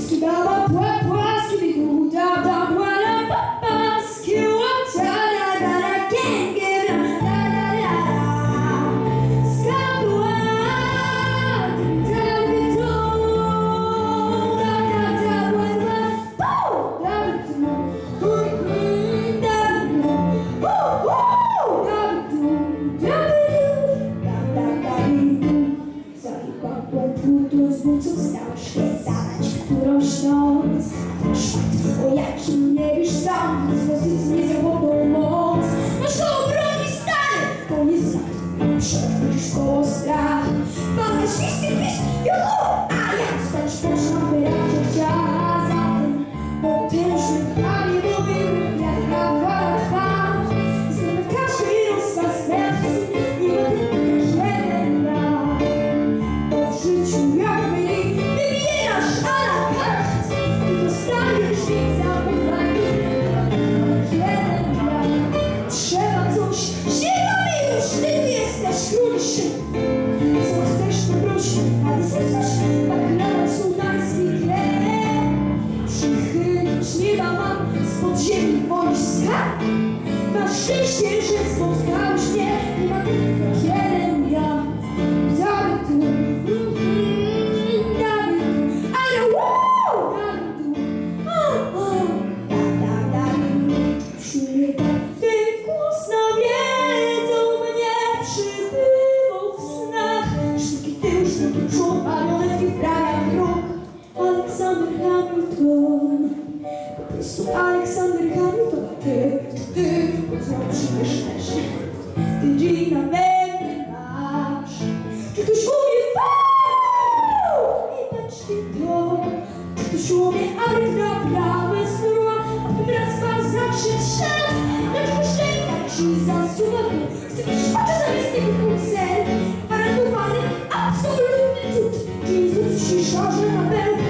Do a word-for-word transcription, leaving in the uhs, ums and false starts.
Skibaba, pła, pła, skibidu, da, da, pła, la, pa, pa, skiwa, ta, da, da, da, can't give up, da, da, da, da. Skabua, da, da, do, da, da, da, pła, pła, puu, da, da, do, hu, hu, da, da, do, hu, hu, da, da, do, da, da, da, da, da, do. Zajebała płótno z buców, stałaś się zadać którąś noc. Szmat, o jakim nie wiesz sam, z pozycji niezawodną moc. Masz to obroni stary, to nie znak, przechodzisz koło strach. Walka świście, pisz, juhu, a ja wstać można wyrażać ja zatem. Potężny, a nie mówił, jaka fala trwa. Znamy każdy rozkaz serc, nie ma tylko jeden brak. W życiu jak mniej wybierasz a la carte. Ty dostajesz ich zaufanie, jeden brak. Trzeba coś, zielony już, ty tu jesteś króliszy. Co chcesz to prosi, a ty chcesz baklava sudański chleb. Przychylić nieba mam, spod ziemi wolisz skarb. Masz szczęście, że spotkałeś mnie, nie ma tylko jeden ja. Aleksander Hamilton, po prostu Aleksander Hamilton, ty, ty, zrobisz też, ty dziś na mnie masz. Czy ktoś umie wow, i patrzcie to, czy ktoś umie, ale naprawdę spróba, a teraz was zakrzyczeć, dlaczego szczęka ci zasuwa, chcę mieć oczy zamiast tego pulser, gwarantowany, absolutny cud, czyli cud cisza, że na pewno